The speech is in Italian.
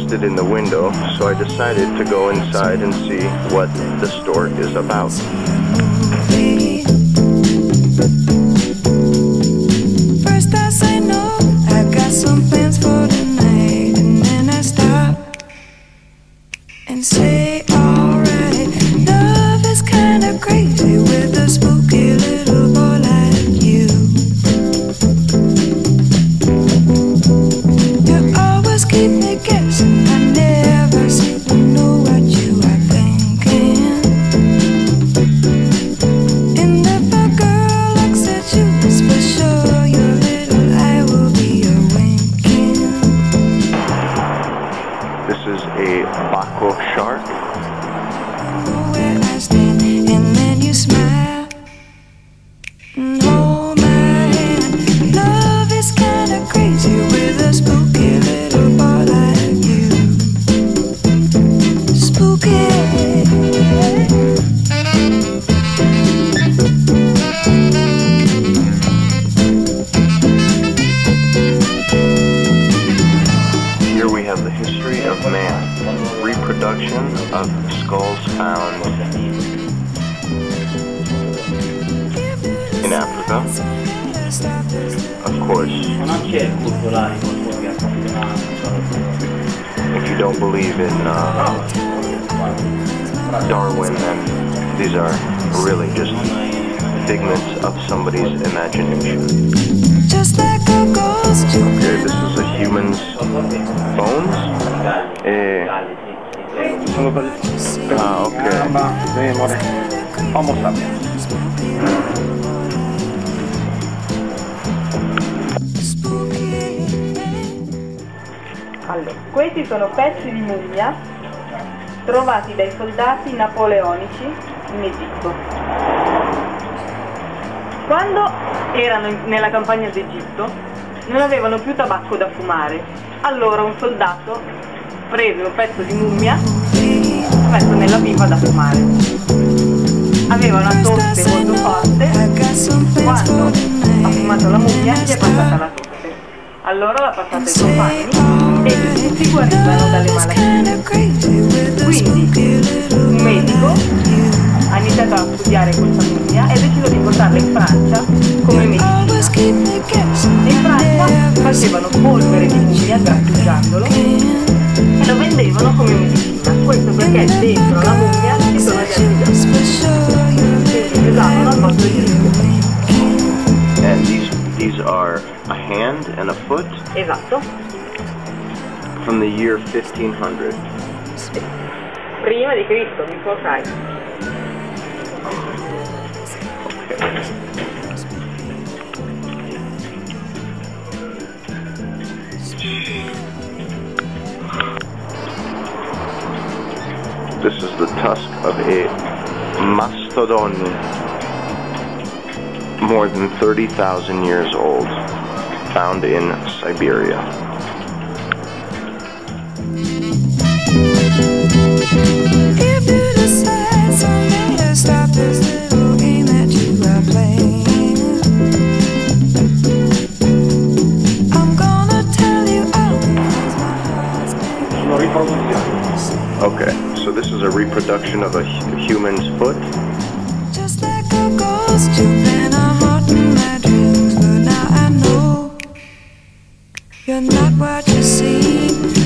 posted in the window, so I decided to go inside and see what the store is about. First I say no, I got some plans for tonight, and then I stop and say alright. Love is kinda crazy with a spooky little boy like you. You always keep me guessing, I never seem to know what you are thinking. And if a girl looks at you, it's for sure your little eye will be a winking. This is a Baco shark. Where I stand, and then you smile and hold my hand. Love is kinda crazy with a spooky little boy like you. Spooky. Here we have the history of man. Reproduction of skulls found in Africa. Of course, if you don't believe in Darwin, then these are really just figments of somebody's imagination. Just like a ghost. Okay, this is a human's bones. Ah, okay. Homo sapiens. Allora, questi sono pezzi di mummia trovati dai soldati napoleonici in Egitto. Quando erano nella campagna d'Egitto non avevano più tabacco da fumare, allora un soldato prese un pezzo di mummia e l'ha messo nella pipa da fumare. Aveva una tosse molto forte, quando ha fumato la mummia gli è passata la tosse. Allora l'ha passata ai compagni e tutti guarivano dalle malattie. Quindi un medico ha iniziato a studiare questa mummia e ha deciso di portarla in Francia come medicina. In Francia facevano polvere di mummia grattugiandolo e lo vendevano come medicina. Questo perché dentro la mummia ci sono gli antibiotici che si usavano al posto di rischio. And these are a hand and a foot Esatto. from the year 1500. Prima di Cristo, before Christ. This is the tusk of a mastodon, more than 30,000 years old, found in Siberia. If you decide someday to stop this little game that you are playing, I'm gonna tell you all because my heart's been. Okay, so this is a reproduction of a human's foot. Just like a ghost, you've been a heart in my dreams, but now I know you're not what you seem.